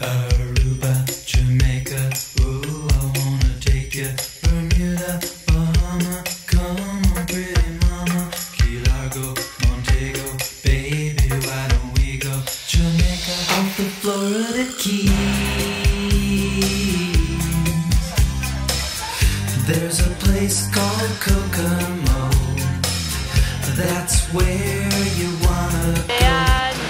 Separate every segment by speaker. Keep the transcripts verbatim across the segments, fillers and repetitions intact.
Speaker 1: Aruba, Jamaica, ooh, I wanna take you. Bermuda, Bahama, come on, pretty mama. Key Largo, Montego, baby, why don't we go? Jamaica, off the Florida Keys. There's a place called Kokomo. That's where you wanna go.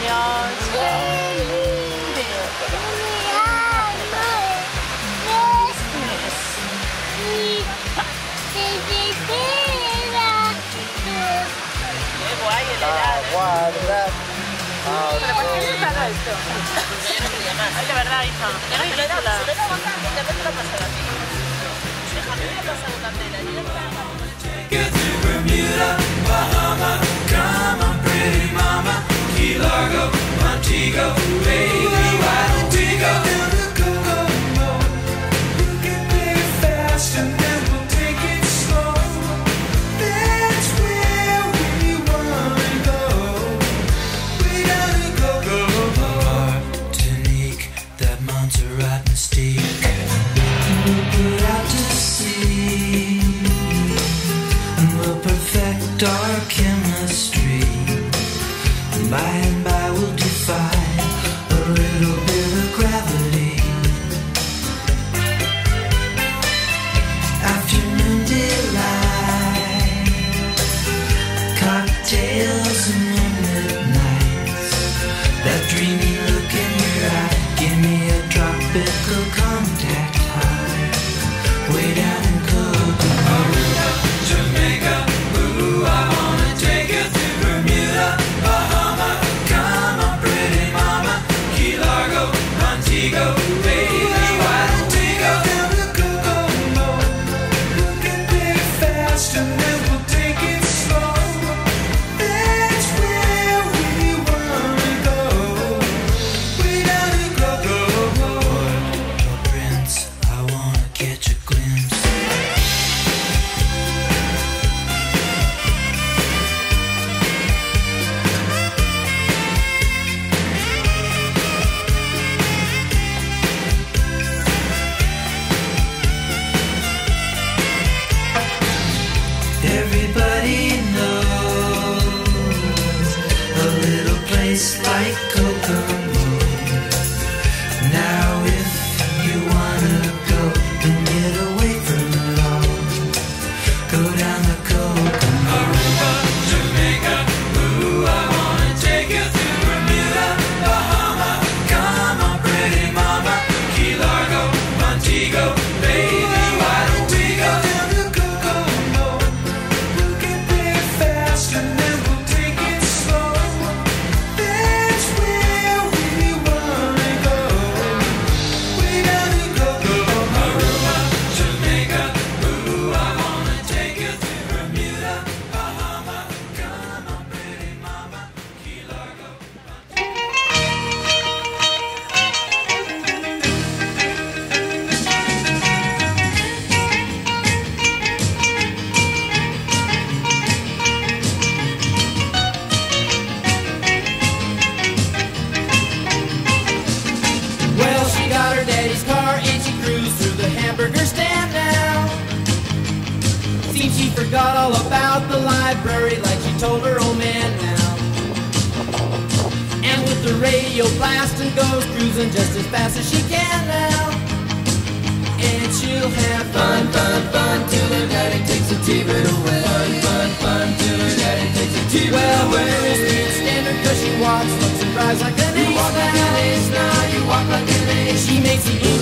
Speaker 2: Ah, ¿verdad? Ah,
Speaker 3: Pero ¿por qué le paga esto? Es de verdad, hija. Es ridícula. Se debe aguantar y después te lo pasará a ti. Déjame que pasa una tela. Yo le voy a dejar.
Speaker 1: Get to Bermuda, Bahama, come on, pretty mama. Key Largo, Montego, baby, why don't we go? We'll get there fast and then we'll take it slow. That's where we wanna go. We gotta go, go, go. Martinique, that Montserrat mystique. We'll put out to sea. We'll perfect our chemistry. By and by we'll defy a little bit of gravity. Afternoon delight, cocktails and moonlit nights. That dreamy look in your eye, give me a tropical contact high. Way down in Kokomo. Jamaica, ooh, I wanna take you to Bermuda, Bahama, come on, pretty mama. Key Largo, Montego, baby, why don't we go down to Kokomo? We'll get there fast and then we'll take it slow. That's where we wanna go. We gotta go, go, go. Prince, I wanna catch a glimpse. Everybody knows a little place like Kokomo. Now if you wanna go and get away from it all, go down to Kokomo. Aruba, Jamaica, ooh, I wanna take you to Bermuda, Bahama, come on, pretty mama. Key Largo, Montego, baby, why don't we go down to Kokomo? We'll get there fast and then we'll take it slow. That's where we wanna go. We gotta go, go. Aruba, Jamaica, ooh, I wanna take you to Bermuda, Bahama, come on, pretty mama. Key Largo.
Speaker 4: Well, she got her daddy's car and she cruised through the hamburger stand now. Seems she forgot all about the library like she told her old man now. And with the radio blasting goes cruising just as fast as she can now. And she'll have fun, fun, fun till her daddy takes the T V away. Fun, fun, fun till her daddy takes the T V well, away. Well, the girl can't stand her 'cause she walks, looks and drives like an ace. You walk like an ace now, you walk like an ace. She makes the